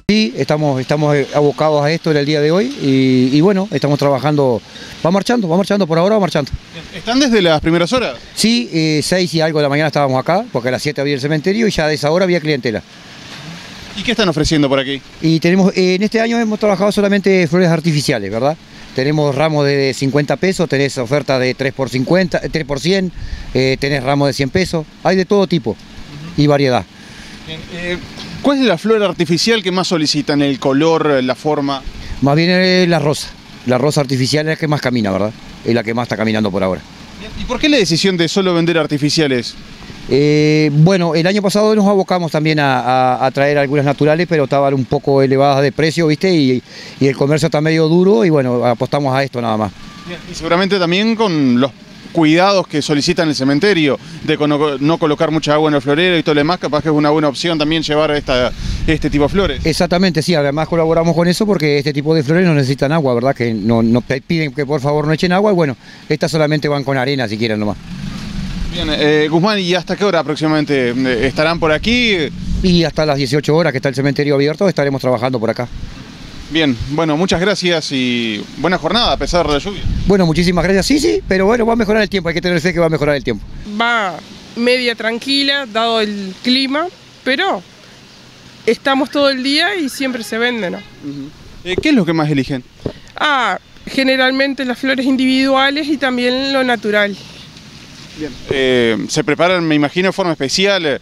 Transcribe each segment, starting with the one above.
Sí, estamos abocados a esto en el día de hoy y bueno, estamos trabajando, va marchando, por ahora va marchando. ¿Están desde las primeras horas? Sí, 6 y algo de la mañana estábamos acá, porque a las 7 había el cementerio y ya de esa hora había clientela. ¿Y qué están ofreciendo por aquí? Y tenemos, en este año hemos trabajado solamente flores artificiales, ¿verdad? Tenemos ramos de 50 pesos, tenés oferta de 3 por 50, 3 por 100, tenés ramos de 100 pesos, hay de todo tipo y variedad. Bien, ¿cuál es la flor artificial que más solicitan? ¿El color, la forma? Más bien la rosa artificial es la que más camina, ¿verdad? Es la que más está caminando por ahora. ¿Y por qué la decisión de solo vender artificiales? Bueno, el año pasado nos abocamos también a traer algunas naturales, pero estaban un poco elevadas de precio, ¿viste? Y el comercio está medio duro y bueno, apostamos a esto nada más. Bien, y seguramente también con los cuidados que solicitan el cementerio, de no colocar mucha agua en el florero y todo lo demás, capaz que es una buena opción también llevar este tipo de flores. Exactamente, sí, además colaboramos con eso porque este tipo de flores no necesitan agua, ¿verdad? Que no piden que por favor no echen agua y bueno, estas solamente van con arena si quieren nomás. Bien, Guzmán, ¿y hasta qué hora aproximadamente estarán por aquí? Y hasta las 18 horas que está el cementerio abierto estaremos trabajando por acá. Bien, bueno, muchas gracias y buena jornada a pesar de la lluvia. Bueno, muchísimas gracias, sí, pero bueno, va a mejorar el tiempo, hay que tener fe que va a mejorar el tiempo. Va media tranquila, dado el clima, pero estamos todo el día y siempre se vende, ¿no? ¿Qué es lo que más eligen? Generalmente las flores individuales y también lo natural. Bien. Se preparan, me imagino, de forma especial,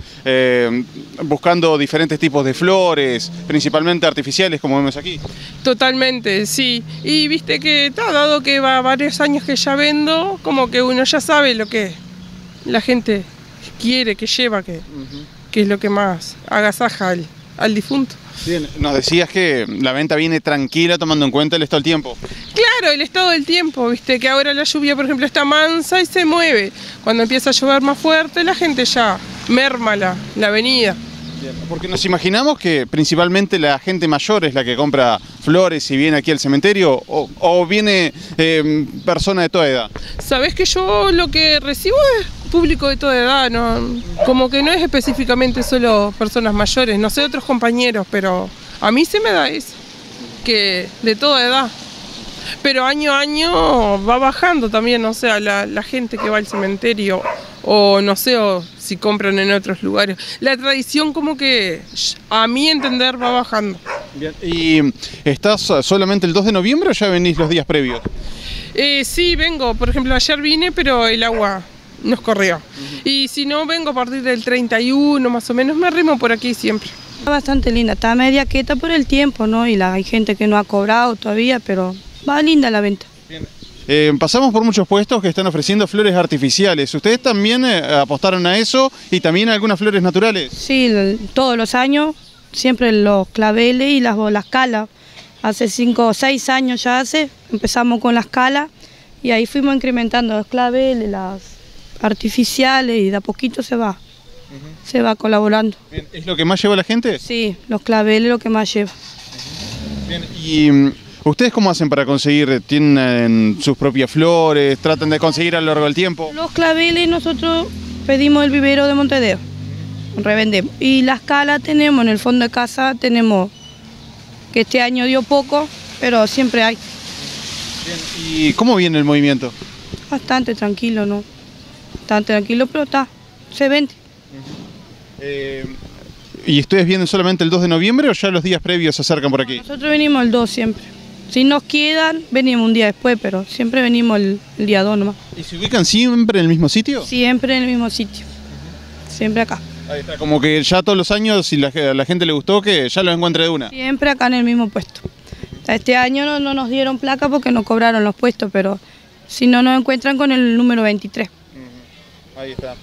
buscando diferentes tipos de flores, principalmente artificiales, como vemos aquí. Totalmente, sí. Y viste que, dado que va varios años que ya vendo, como que uno ya sabe lo que la gente quiere, que lleva, que es lo que más agasaja al difunto. Bien, nos decías que la venta viene tranquila tomando en cuenta el estado del tiempo. Claro, el estado del tiempo, viste que ahora la lluvia, por ejemplo, está mansa y se mueve. Cuando empieza a llover más fuerte, la gente ya merma la avenida. Bien, porque nos imaginamos que principalmente la gente mayor es la que compra flores y viene aquí al cementerio, o viene persona de toda edad. Sabés que yo lo que recibo es público de toda edad, ¿no? Como que no es específicamente solo personas mayores, no sé otros compañeros, pero a mí se me da eso, que de toda edad. Pero año a año va bajando también, o sea, la gente que va al cementerio, o no sé, o si compran en otros lugares. La tradición como que, a mi entender, va bajando. Bien. ¿Y estás solamente el 2 de noviembre o ya venís los días previos? Sí, vengo, por ejemplo, ayer vine, pero el agua nos corrió. Y si no, vengo a partir del 31, más o menos, me arrimo por aquí siempre. Está bastante linda, está media quieta por el tiempo, ¿no? Y hay gente que no ha cobrado todavía, pero va linda la venta. Bien. Pasamos por muchos puestos que están ofreciendo flores artificiales. ¿Ustedes también apostaron a eso y también a algunas flores naturales? Sí, todos los años, siempre los claveles y las calas. Hace 5 o 6 años ya empezamos con las calas y ahí fuimos incrementando los claveles, las artificiales y de a poquito se va colaborando. Bien. ¿Es lo que más lleva la gente? Sí, los claveles lo que más lleva. Bien. ¿Y ustedes cómo hacen para conseguir? ¿Tienen sus propias flores? ¿Tratan de conseguir a lo largo del tiempo? Los claveles nosotros pedimos el vivero de Montevideo, revendemos. Y las calas tenemos en el fondo de casa, tenemos que este año dio poco, pero siempre hay. Bien. ¿Y cómo viene el movimiento? Bastante tranquilo, ¿no? Bastante tranquilo, pero se vende. ¿Y ustedes vienen solamente el 2 de noviembre o ya los días previos se acercan por aquí? Nosotros venimos el 2 siempre. Si nos quedan, venimos un día después, pero siempre venimos el día 2 nomás. ¿Y se ubican siempre en el mismo sitio? Siempre en el mismo sitio. Siempre acá. Ahí está, como que ya todos los años, si a la gente le gustó, que ya los encuentre de una. Siempre acá en el mismo puesto. Este año no nos dieron placa porque nos cobraron los puestos, pero si no nos encuentran con el número 23. Ahí está.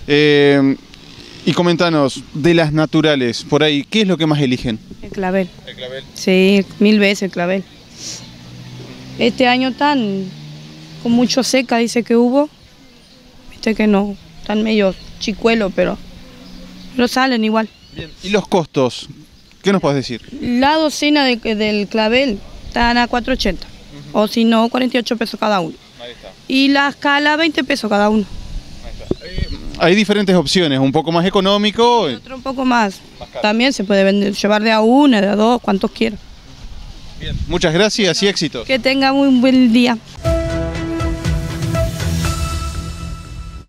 Y comentanos, de las naturales, por ahí, ¿qué es lo que más eligen? El clavel. ¿El clavel? Sí, 1000 veces el clavel. Este año con mucho seca, dice que hubo. Viste que no, están medio chicuelos, pero salen igual. Bien. ¿Y los costos? ¿Qué nos puedes decir? La docena del clavel están a 4.80, o si no, 48 pesos cada uno. Ahí está. Y la escala, 20 pesos cada uno. Ahí está. Hay diferentes opciones, un poco más económico. Otro un poco más. También se puede vender, llevar de a una, de a dos, cuantos quieran. Bien, muchas gracias y éxito. Que tenga muy buen día.